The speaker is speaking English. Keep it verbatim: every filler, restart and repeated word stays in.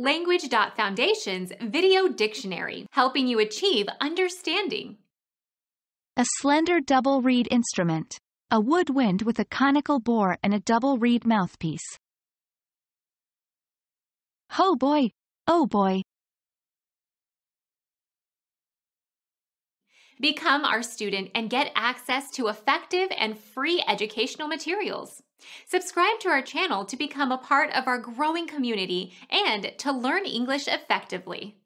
Language.Foundation's Video Dictionary, helping you achieve understanding. A slender double reed instrument. A woodwind with a conical bore and a double reed mouthpiece. Oboe, oboe. Become our student and get access to effective and free educational materials. Subscribe to our channel to become a part of our growing community and to learn English effectively.